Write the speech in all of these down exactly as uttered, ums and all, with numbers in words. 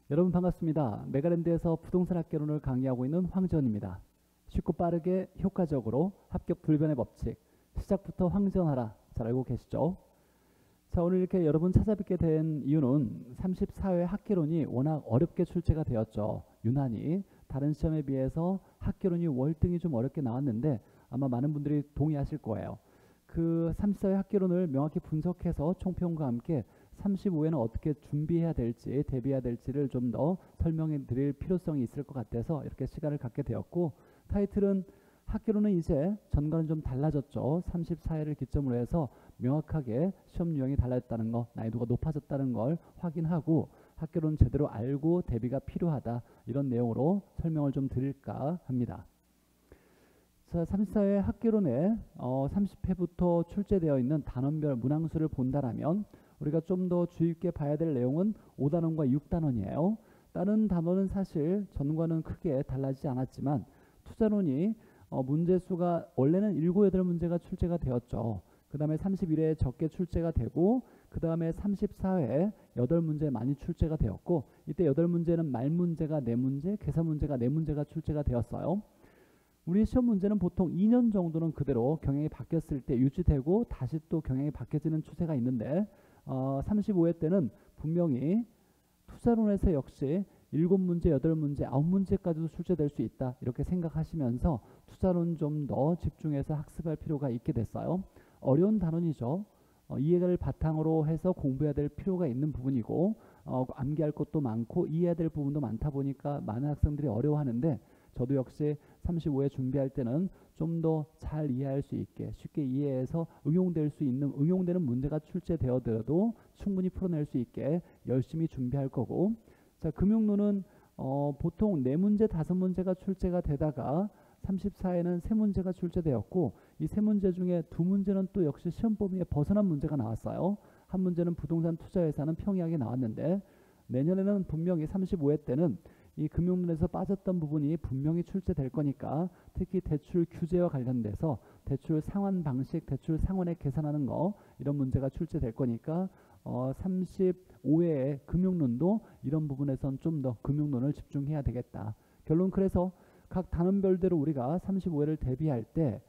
여러분 반갑습니다. 메가랜드에서 부동산 학개론을 강의하고 있는 황지원입니다. 쉽고 빠르게 효과적으로 합격 불변의 법칙, 시작부터 황지원하라. 잘 알고 계시죠? 자, 오늘 이렇게 여러분 찾아뵙게 된 이유는 삼십사 회 학개론이 워낙 어렵게 출제가 되었죠. 유난히 다른 시험에 비해서 학개론이 월등히 좀 어렵게 나왔는데 아마 많은 분들이 동의하실 거예요. 그 삼십사 회 학개론을 명확히 분석해서 총평과 함께 삼십오 회는 어떻게 준비해야 될지, 대비해야 될지를 좀 더 설명해 드릴 필요성이 있을 것 같아서 이렇게 시간을 갖게 되었고, 타이틀은 학개론은 이제 전과는 좀 달라졌죠. 삼십사 회를 기점으로 해서 명확하게 시험 유형이 달라졌다는 거, 난이도가 높아졌다는 걸 확인하고 학개론 제대로 알고 대비가 필요하다, 이런 내용으로 설명을 좀 드릴까 합니다. 자, 삼십사 회 학개론에 어, 삼십 회부터 출제되어 있는 단원별 문항수를 본다라면 우리가 좀 더 주의 깊게 봐야 될 내용은 오 단원과 육 단원이에요. 다른 단원은 사실 전과는 크게 달라지지 않았지만 투자론이 어, 문제수가 원래는 일곱, 여덟 문제가 출제가 되었죠. 그 다음에 삼십일 회에 적게 출제가 되고, 그 다음에 삼십사 회에 여덟 문제 많이 출제가 되었고, 이때 여덟 문제는 말 문제가 네 문제, 계산 문제가 네 문제가 출제가 되었어요. 우리 시험 문제는 보통 이 년 정도는 그대로 경향이 바뀌었을 때 유지되고 다시 또 경향이 바뀌어지는 추세가 있는데, 어, 삼십오 회 때는 분명히 투자론에서 역시 일곱 문제, 여덟 문제, 아홉 문제까지도 출제될 수 있다, 이렇게 생각하시면서 투자론 좀 더 집중해서 학습할 필요가 있게 됐어요. 어려운 단원이죠. 어, 이해를 바탕으로 해서 공부해야 될 필요가 있는 부분이고, 어, 암기할 것도 많고 이해해야 될 부분도 많다 보니까 많은 학생들이 어려워하는데, 저도 역시 삼십오 회 준비할 때는 좀 더 잘 이해할 수 있게 쉽게 이해해서 응용될 수 있는, 응용되는 문제가 출제되어도 충분히 풀어낼 수 있게 열심히 준비할 거고, 자, 금융론은 어, 보통 네 문제, 다섯 문제가 출제가 되다가 삼십사 회는 세 문제가 출제되었고, 이 세 문제 중에 두 문제는 또 역시 시험 범위에 벗어난 문제가 나왔어요. 한 문제는 부동산 투자회사는 평이하게 나왔는데, 내년에는 분명히 삼십오 회 때는 이 금융론에서 빠졌던 부분이 분명히 출제될 거니까, 특히 대출 규제와 관련돼서 대출 상환 방식, 대출 상환액 계산하는 거, 이런 문제가 출제될 거니까 어, 삼십오 회의 금융론도 이런 부분에선 좀 더 금융론을 집중해야 되겠다. 결론, 그래서 각 단원별대로 우리가 삼십오 회를 대비할 때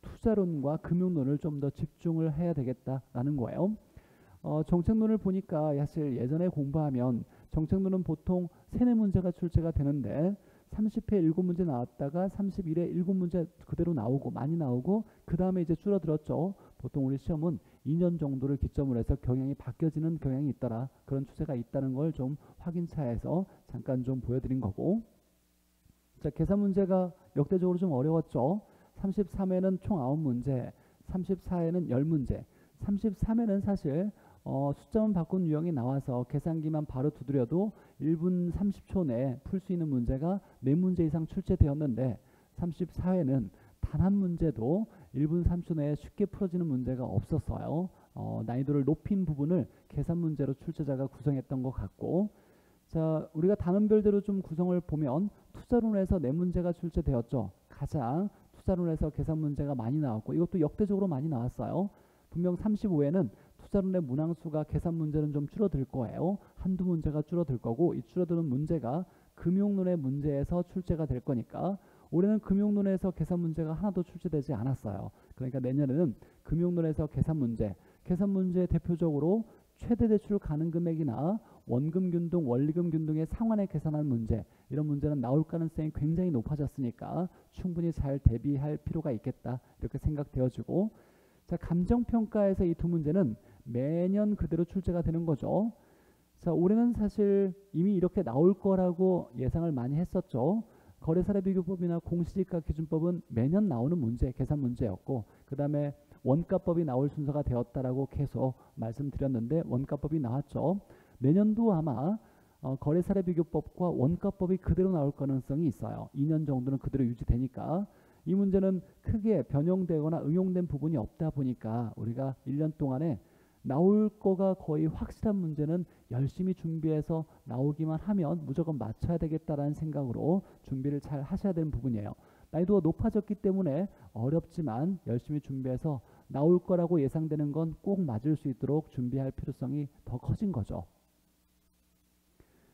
투자론과 금융론을 좀 더 집중을 해야 되겠다라는 거예요. 어, 정책론을 보니까 사실 예전에 공부하면 정책론은 보통 세네 문제가 출제가 되는데 삼십 회 일곱 문제 나왔다가 삼십일 회 일곱 문제 그대로 나오고 많이 나오고, 그 다음에 이제 줄어들었죠. 보통 우리 시험은 이 년 정도를 기점으로 해서 경향이 바뀌어지는 경향이 있더라, 그런 추세가 있다는 걸 좀 확인차에서 잠깐 좀 보여드린 거고, 자, 계산 문제가 역대적으로 좀 어려웠죠. 삼십삼 회는 총 아홉 문제, 삼십사 회는 십 문제, 삼십삼 회는 사실 어, 숫자만 바꾼 유형이 나와서 계산기만 바로 두드려도 일 분 삼십 초 내에 풀 수 있는 문제가 네 문제 이상 출제되었는데, 삼십사 회는 단 한 문제도 일 분 삼십 초 내에 쉽게 풀어지는 문제가 없었어요. 어, 난이도를 높인 부분을 계산 문제로 출제자가 구성했던 것 같고, 자, 우리가 단원별대로 좀 구성을 보면 투자론에서 네 문제가 출제되었죠. 가장 투자론에서 계산 문제가 많이 나왔고, 이것도 역대적으로 많이 나왔어요. 분명 삼십오 회는 투자론의 문항수가 계산 문제는 좀 줄어들 거예요. 한두 문제가 줄어들 거고, 이 줄어드는 문제가 금융론의 문제에서 출제가 될 거니까, 올해는 금융론에서 계산 문제가 하나도 출제되지 않았어요. 그러니까 내년에는 금융론에서 계산 문제, 계산 문제 대표적으로 최대 대출 가능 금액이나 원금 균등, 원리금 균등의 상환에 계산하는 문제, 이런 문제는 나올 가능성이 굉장히 높아졌으니까 충분히 잘 대비할 필요가 있겠다, 이렇게 생각되어지고, 자, 감정평가에서 이 두 문제는 매년 그대로 출제가 되는 거죠. 자, 올해는 사실 이미 이렇게 나올 거라고 예상을 많이 했었죠. 거래사례비교법이나 공시지가 기준법은 매년 나오는 문제, 계산 문제였고, 그 다음에 원가법이 나올 순서가 되었다라고 계속 말씀드렸는데 원가법이 나왔죠. 내년도 아마 어, 거래사례비교법과 원가법이 그대로 나올 가능성이 있어요. 이 년 정도는 그대로 유지되니까. 이 문제는 크게 변형되거나 응용된 부분이 없다 보니까 우리가 일 년 동안에 나올 거가 거의 확실한 문제는 열심히 준비해서 나오기만 하면 무조건 맞춰야 되겠다라는 생각으로 준비를 잘 하셔야 되는 부분이에요. 난이도가 높아졌기 때문에 어렵지만 열심히 준비해서 나올 거라고 예상되는 건 꼭 맞을 수 있도록 준비할 필요성이 더 커진 거죠.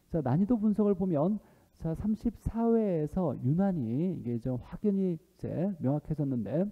자, 난이도 분석을 보면 자, 삼십사 회에서 유난히 이게 좀 확연히 이제 명확해졌는데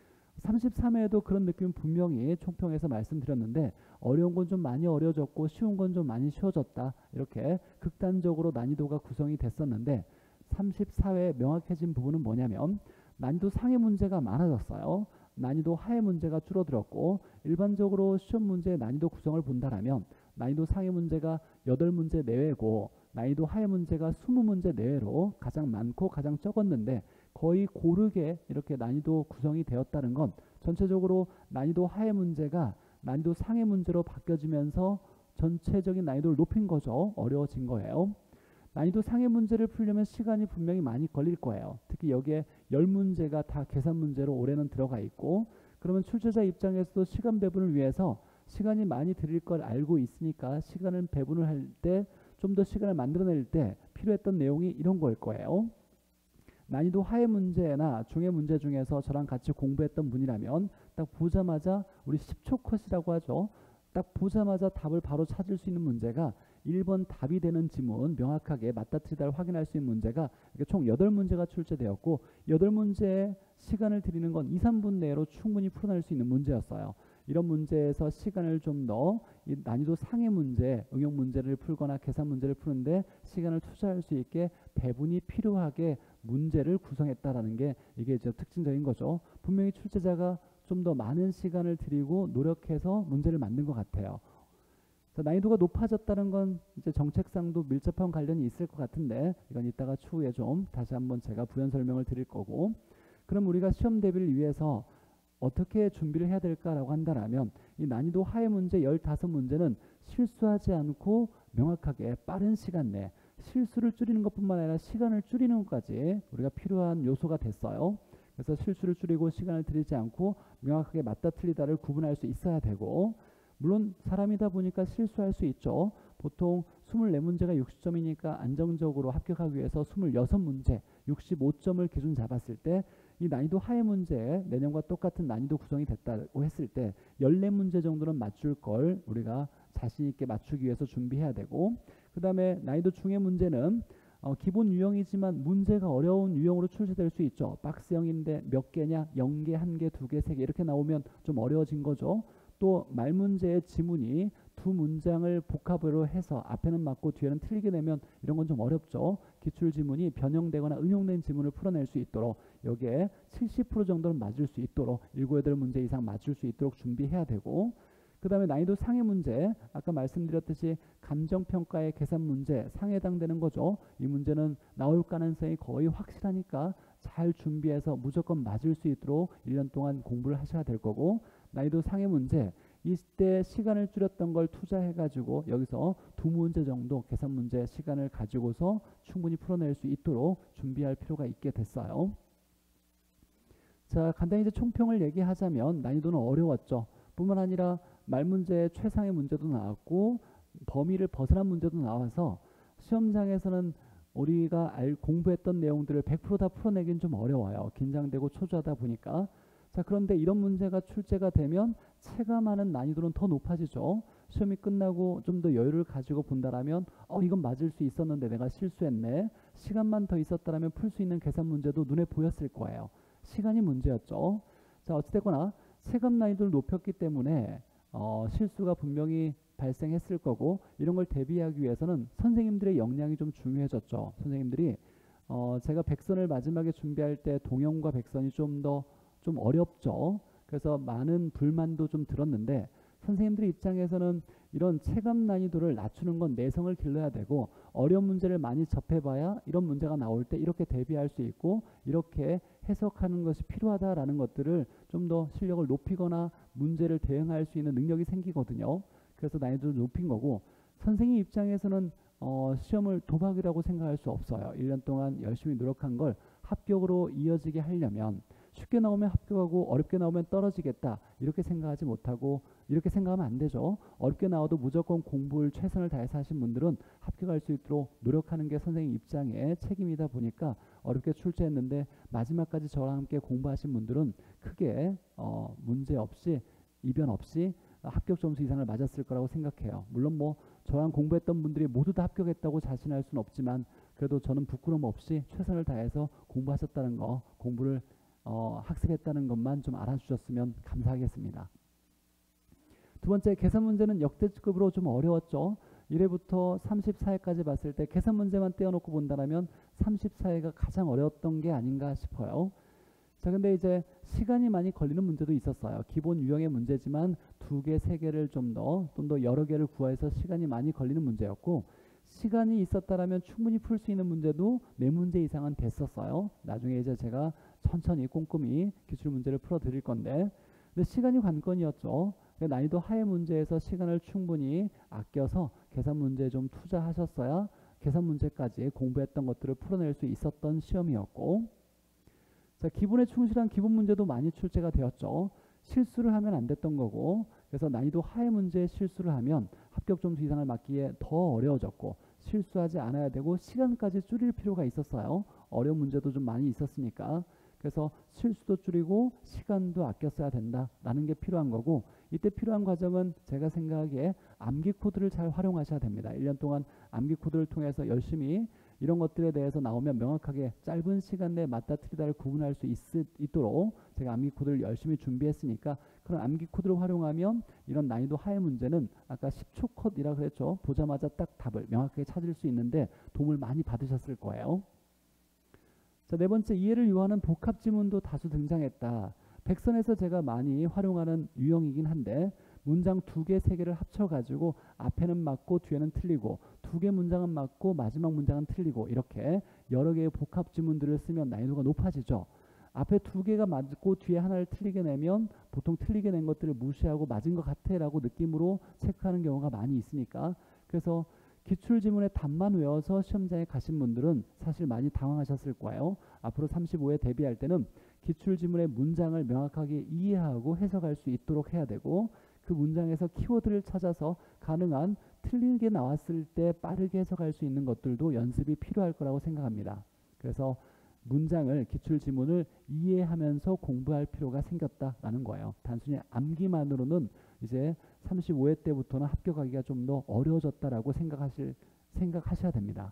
삼십삼 회에도 그런 느낌 분명히 총평에서 말씀드렸는데 어려운 건 좀 많이 어려워졌고 쉬운 건 좀 많이 쉬워졌다. 이렇게 극단적으로 난이도가 구성이 됐었는데 삼십사 회에 명확해진 부분은 뭐냐면 난이도 상의 문제가 많아졌어요. 난이도 하의 문제가 줄어들었고 일반적으로 시험 문제의 난이도 구성을 본다라면 난이도 상의 문제가 여덟 문제 내외고 난이도 하의 문제가 이십 문제 내외로 가장 많고 가장 적었는데 거의 고르게 이렇게 난이도 구성이 되었다는 건 전체적으로 난이도 하의 문제가 난이도 상의 문제로 바뀌어지면서 전체적인 난이도를 높인 거죠. 어려워진 거예요. 난이도 상의 문제를 풀려면 시간이 분명히 많이 걸릴 거예요. 특히 여기에 십 문제가 다 계산 문제로 올해는 들어가 있고 그러면 출제자 입장에서도 시간 배분을 위해서 시간이 많이 들일 걸 알고 있으니까 시간을 배분을 할 때 좀 더 시간을 만들어낼 때 필요했던 내용이 이런 거일 거예요. 난이도 하의 문제나 중의 문제 중에서 저랑 같이 공부했던 분이라면 딱 보자마자 우리 십 초 컷이라고 하죠. 딱 보자마자 답을 바로 찾을 수 있는 문제가 일 번 답이 되는 지문 명확하게 맞다 틀리다를 확인할 수 있는 문제가 총 여덟 문제가 출제되었고 여덟 문제에 시간을 드리는 건 이, 삼 분 내로 충분히 풀어낼 수 있는 문제였어요. 이런 문제에서 시간을 좀 더 이 난이도 상의 문제, 응용 문제를 풀거나 계산 문제를 푸는데 시간을 투자할 수 있게 배분이 필요하게 문제를 구성했다라는 게 이게 이제 특징적인 거죠. 분명히 출제자가 좀 더 많은 시간을 들이고 노력해서 문제를 만든 것 같아요. 난이도가 높아졌다는 건 이제 정책상도 밀접한 관련이 있을 것 같은데 이건 이따가 추후에 좀 다시 한번 제가 부연 설명을 드릴 거고 그럼 우리가 시험 대비를 위해서 어떻게 준비를 해야 될까라고 한다면 이 난이도 하의 문제 십오 문제는 실수하지 않고 명확하게 빠른 시간 내에 실수를 줄이는 것뿐만 아니라 시간을 줄이는 것까지 우리가 필요한 요소가 됐어요. 그래서 실수를 줄이고 시간을 들이지 않고 명확하게 맞다 틀리다를 구분할 수 있어야 되고 물론 사람이다 보니까 실수할 수 있죠. 보통 이십사 문제가 육십 점이니까 안정적으로 합격하기 위해서 이십육 문제, 육십오 점을 기준 잡았을 때 이 난이도 하의 문제에 내년과 똑같은 난이도 구성이 됐다고 했을 때 십사 문제 정도는 맞출 걸 우리가 자신 있게 맞추기 위해서 준비해야 되고 그 다음에 난이도 중의 문제는 어, 기본 유형이지만 문제가 어려운 유형으로 출제될 수 있죠. 박스형인데 몇 개냐? 영 개, 한 개, 두 개, 세 개 이렇게 나오면 좀 어려워진 거죠. 또 말문제의 지문이 두 문장을 복합으로 해서 앞에는 맞고 뒤에는 틀리게 되면 이런 건 좀 어렵죠. 기출지문이 변형되거나 응용된 지문을 풀어낼 수 있도록 여기에 칠십 퍼센트 정도는 맞을 수 있도록 일곱, 여덟 문제 이상 맞출 수 있도록 준비해야 되고 그 다음에 난이도 상의 문제 아까 말씀드렸듯이 감정평가의 계산 문제 상에 해당되는 거죠. 이 문제는 나올 가능성이 거의 확실하니까 잘 준비해서 무조건 맞을 수 있도록 일 년 동안 공부를 하셔야 될 거고 난이도 상의 문제 이때 시간을 줄였던 걸 투자해 가지고 여기서 두 문제 정도 계산 문제 시간을 가지고서 충분히 풀어낼 수 있도록 준비할 필요가 있게 됐어요. 자, 간단히 이제 총평을 얘기하자면 난이도는 어려웠죠. 뿐만 아니라 말문제 최상의 문제도 나왔고 범위를 벗어난 문제도 나와서 시험장에서는 우리가 알, 공부했던 내용들을 백 퍼센트 다 풀어내긴 좀 어려워요. 긴장되고 초조하다 보니까. 자, 그런데 이런 문제가 출제가 되면 체감하는 난이도는 더 높아지죠. 시험이 끝나고 좀 더 여유를 가지고 본다라면 어 이건 맞을 수 있었는데 내가 실수했네. 시간만 더 있었다라면 풀 수 있는 계산 문제도 눈에 보였을 거예요. 시간이 문제였죠. 자, 어찌됐거나 체감 난이도를 높였기 때문에 어, 실수가 분명히 발생했을 거고 이런 걸 대비하기 위해서는 선생님들의 역량이 좀 중요해졌죠. 선생님들이 어, 제가 백선을 마지막에 준비할 때 동영과 백선이 좀 더 좀 어렵죠. 그래서 많은 불만도 좀 들었는데 선생님들 입장에서는 이런 체감 난이도를 낮추는 건 내성을 길러야 되고 어려운 문제를 많이 접해봐야 이런 문제가 나올 때 이렇게 대비할 수 있고 이렇게 해석하는 것이 필요하다라는 것들을 좀 더 실력을 높이거나 문제를 대응할 수 있는 능력이 생기거든요. 그래서 난이도를 높인 거고 선생님 입장에서는 어, 시험을 도박이라고 생각할 수 없어요. 일 년 동안 열심히 노력한 걸 합격으로 이어지게 하려면 쉽게 나오면 합격하고 어렵게 나오면 떨어지겠다 이렇게 생각하지 못하고 이렇게 생각하면 안 되죠. 어렵게 나와도 무조건 공부를 최선을 다해서 하신 분들은 합격할 수 있도록 노력하는 게 선생님 입장의 책임이다 보니까 어렵게 출제했는데 마지막까지 저와 함께 공부하신 분들은 크게 어, 문제 없이 이변 없이 합격 점수 이상을 맞았을 거라고 생각해요. 물론 뭐 저랑 공부했던 분들이 모두 다 합격했다고 자신할 수는 없지만 그래도 저는 부끄러움 없이 최선을 다해서 공부하셨다는 거, 공부를 어, 학습했다는 것만 좀 알아주셨으면 감사하겠습니다. 두 번째, 계산 문제는 역대급으로 좀 어려웠죠. 일 회부터 삼십사 회까지 봤을 때 계산 문제만 떼어놓고 본다면 삼십사 회가 가장 어려웠던 게 아닌가 싶어요. 자, 근데 이제 시간이 많이 걸리는 문제도 있었어요. 기본 유형의 문제지만 두 개, 세 개를 좀 더, 좀 더 여러 개를 구해서 시간이 많이 걸리는 문제였고, 시간이 있었다라면 충분히 풀 수 있는 문제도 네 문제 이상은 됐었어요. 나중에 이제 제가 천천히 꼼꼼히 기출 문제를 풀어 드릴 건데, 근데 시간이 관건이었죠. 난이도 하의 문제에서 시간을 충분히 아껴서 계산 문제에 좀 투자하셨어야 계산 문제까지 공부했던 것들을 풀어낼 수 있었던 시험이었고, 자, 기본에 충실한 기본 문제도 많이 출제가 되었죠. 실수를 하면 안 됐던 거고, 그래서 난이도 하의 문제에 실수를 하면 합격 점수 이상을 맞기에 더 어려워졌고, 실수하지 않아야 되고 시간까지 줄일 필요가 있었어요. 어려운 문제도 좀 많이 있었으니까. 그래서 실수도 줄이고 시간도 아껴 써야 된다라는 게 필요한 거고, 이때 필요한 과정은 제가 생각하기에 암기 코드를 잘 활용하셔야 됩니다. 일 년 동안 암기 코드를 통해서 열심히 이런 것들에 대해서 나오면 명확하게 짧은 시간 내에 맞다 틀리다를 구분할 수 있, 있도록 제가 암기 코드를 열심히 준비했으니까, 그런 암기 코드를 활용하면 이런 난이도 하의 문제는 아까 십 초 컷이라 그랬죠. 보자마자 딱 답을 명확하게 찾을 수 있는데 도움을 많이 받으셨을 거예요. 자, 네 번째, 이해를 요하는 복합 지문도 다수 등장했다. 백선에서 제가 많이 활용하는 유형이긴 한데, 문장 두 개, 세 개를 합쳐가지고 앞에는 맞고 뒤에는 틀리고, 두 개 문장은 맞고 마지막 문장은 틀리고, 이렇게 여러 개의 복합 지문들을 쓰면 난이도가 높아지죠. 앞에 두 개가 맞고 뒤에 하나를 틀리게 내면 보통 틀리게 낸 것들을 무시하고 맞은 것 같아 라고 느낌으로 체크하는 경우가 많이 있으니까, 그래서 기출지문의 답만 외워서 시험장에 가신 분들은 사실 많이 당황하셨을 거예요. 앞으로 삼십오 회 대비할 때는 기출지문의 문장을 명확하게 이해하고 해석할 수 있도록 해야 되고, 그 문장에서 키워드를 찾아서 가능한 틀리게 나왔을 때 빠르게 해석할 수 있는 것들도 연습이 필요할 거라고 생각합니다. 그래서 문장을, 기출지문을 이해하면서 공부할 필요가 생겼다라는 거예요. 단순히 암기만으로는 이제 삼십오 회 때부터는 합격하기가 좀 더 어려워졌다라고 생각하실, 생각하셔야 됩니다.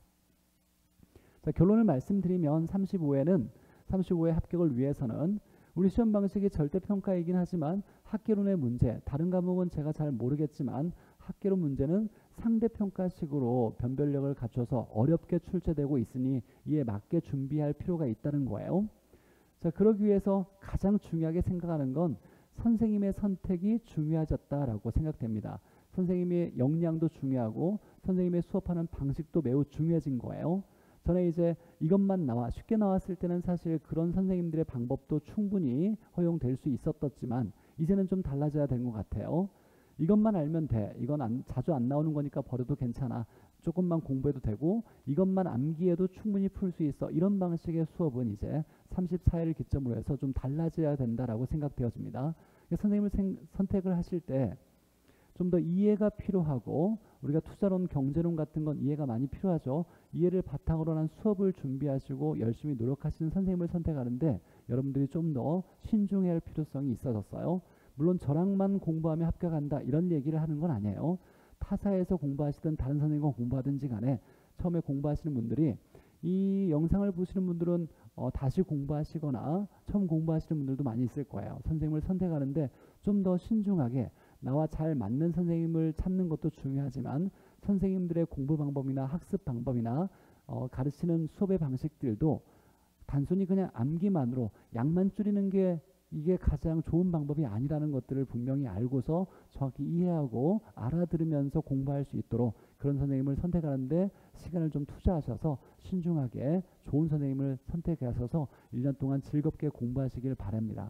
자, 결론을 말씀드리면 삼십오 회는 삼십오 회 합격을 위해서는 우리 시험 방식이 절대평가이긴 하지만 학개론의 문제, 다른 과목은 제가 잘 모르겠지만 학개론 문제는 상대평가식으로 변별력을 갖춰서 어렵게 출제되고 있으니 이에 맞게 준비할 필요가 있다는 거예요. 자, 그러기 위해서 가장 중요하게 생각하는 건 선생님의 선택이 중요해졌다라고 생각됩니다. 선생님의 역량도 중요하고 선생님의 수업하는 방식도 매우 중요해진 거예요. 전에 이제 이것만 나와 쉽게 나왔을 때는 사실 그런 선생님들의 방법도 충분히 허용될 수 있었지만 이제는 좀 달라져야 된 것 같아요. 이것만 알면 돼. 이건 안, 자주 안 나오는 거니까 버려도 괜찮아. 조금만 공부해도 되고 이것만 암기해도 충분히 풀 수 있어. 이런 방식의 수업은 이제 삼십사 회를 기점으로 해서 좀 달라져야 된다라고 생각되어집니다. 선생님을 생, 선택을 하실 때 좀 더 이해가 필요하고, 우리가 투자론, 경제론 같은 건 이해가 많이 필요하죠. 이해를 바탕으로 한 수업을 준비하시고 열심히 노력하시는 선생님을 선택하는데 여러분들이 좀 더 신중해야 할 필요성이 있어졌어요. 물론 저랑만 공부하면 합격한다 이런 얘기를 하는 건 아니에요. 타사에서 공부하시든 다른 선생님과 공부하든지 간에 처음에 공부하시는 분들이, 이 영상을 보시는 분들은 어, 다시 공부하시거나 처음 공부하시는 분들도 많이 있을 거예요. 선생님을 선택하는데 좀 더 신중하게 나와 잘 맞는 선생님을 찾는 것도 중요하지만 선생님들의 공부 방법이나 학습 방법이나 어, 가르치는 수업의 방식들도 단순히 그냥 암기만으로 양만 줄이는 게 이게 가장 좋은 방법이 아니라는 것들을 분명히 알고서 정확히 이해하고 알아들으면서 공부할 수 있도록 그런 선생님을 선택하는데 시간을 좀 투자하셔서 신중하게 좋은 선생님을 선택하셔서 일 년 동안 즐겁게 공부하시길 바랍니다.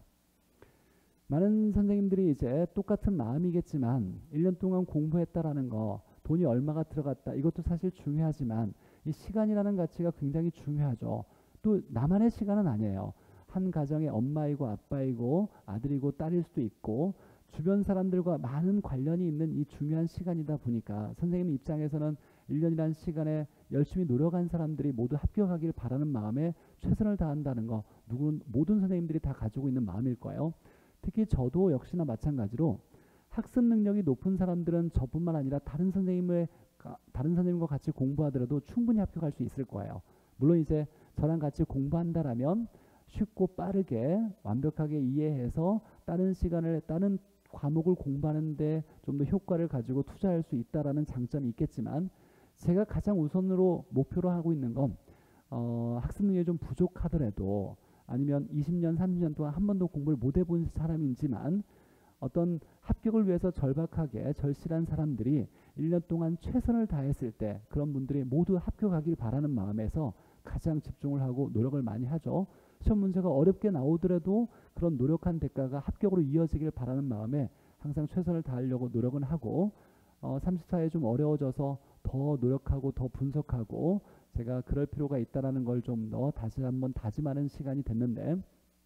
많은 선생님들이 이제 똑같은 마음이겠지만 일 년 동안 공부했다라는 거, 돈이 얼마가 들어갔다, 이것도 사실 중요하지만 이 시간이라는 가치가 굉장히 중요하죠. 또 나만의 시간은 아니에요. 한 가정의 엄마이고 아빠이고 아들이고 딸일 수도 있고 주변 사람들과 많은 관련이 있는 이 중요한 시간이다 보니까 선생님 입장에서는 일 년이라는 시간에 열심히 노력한 사람들이 모두 합격하길 바라는 마음에 최선을 다한다는 거, 누군 모든 선생님들이 다 가지고 있는 마음일 거예요. 특히 저도 역시나 마찬가지로 학습 능력이 높은 사람들은 저뿐만 아니라 다른 선생님의 다른 선생님과 같이 공부하더라도 충분히 합격할 수 있을 거예요. 물론 이제 저랑 같이 공부한다라면 쉽고 빠르게 완벽하게 이해해서 다른 시간을 다른 과목을 공부하는데 좀 더 효과를 가지고 투자할 수 있다라는 장점이 있겠지만 제가 가장 우선으로 목표로 하고 있는 건 어, 학습 능력이 좀 부족하더라도 아니면 이십 년, 삼십 년 동안 한 번도 공부를 못 해본 사람이지만 어떤 합격을 위해서 절박하게 절실한 사람들이 일 년 동안 최선을 다했을 때 그런 분들이 모두 합격하길 바라는 마음에서 가장 집중을 하고 노력을 많이 하죠. 시험 문제가 어렵게 나오더라도 그런 노력한 대가가 합격으로 이어지길 바라는 마음에 항상 최선을 다하려고 노력은 하고 어, 삼십사 회 좀 어려워져서 더 노력하고 더 분석하고 제가 그럴 필요가 있다는 걸 좀 더 다시 한번 다짐하는 시간이 됐는데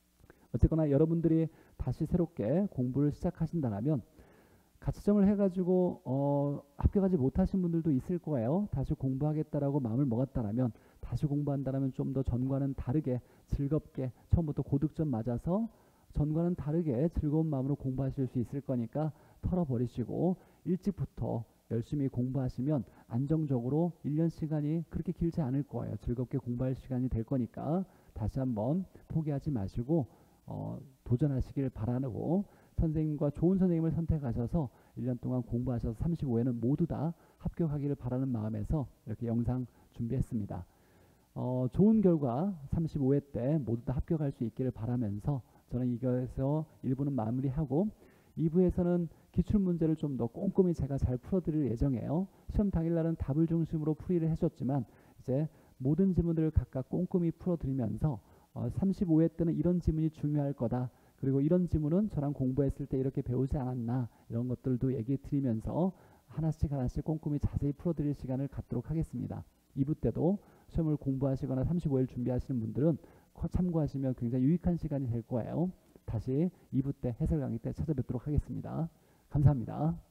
어쨌거나 여러분들이 다시 새롭게 공부를 시작하신다면 가치점을 해가지고 어, 합격하지 못하신 분들도 있을 거예요. 다시 공부하겠다라고 마음을 먹었다라면 다시 공부한다라면 좀 더 전과는 다르게 즐겁게 처음부터 고득점 맞아서 전과는 다르게 즐거운 마음으로 공부하실 수 있을 거니까 털어버리시고 일찍부터 열심히 공부하시면 안정적으로 일 년 시간이 그렇게 길지 않을 거예요. 즐겁게 공부할 시간이 될 거니까 다시 한번 포기하지 마시고 어, 도전하시길 바라고 선생님과 좋은 선생님을 선택하셔서 일 년 동안 공부하셔서 삼십오 회는 모두 다 합격하기를 바라는 마음에서 이렇게 영상 준비했습니다. 어, 좋은 결과 삼십오 회 때 모두 다 합격할 수 있기를 바라면서 저는 이거에서 일 부는 마무리하고 이 부에서는 기출문제를 좀 더 꼼꼼히 제가 잘 풀어드릴 예정이에요. 시험 당일날은 답을 중심으로 풀이를 해줬지만 이제 모든 지문들을 각각 꼼꼼히 풀어드리면서 어, 삼십오 회 때는 이런 지문이 중요할 거다. 그리고 이런 지문은 저랑 공부했을 때 이렇게 배우지 않았나 이런 것들도 얘기해 드리면서 하나씩 하나씩 꼼꼼히 자세히 풀어드릴 시간을 갖도록 하겠습니다. 이 부 때도 시험을 공부하시거나 삼십오 일 준비하시는 분들은 참고하시면 굉장히 유익한 시간이 될 거예요. 다시 이 부 때 해설 강의 때 찾아뵙도록 하겠습니다. 감사합니다.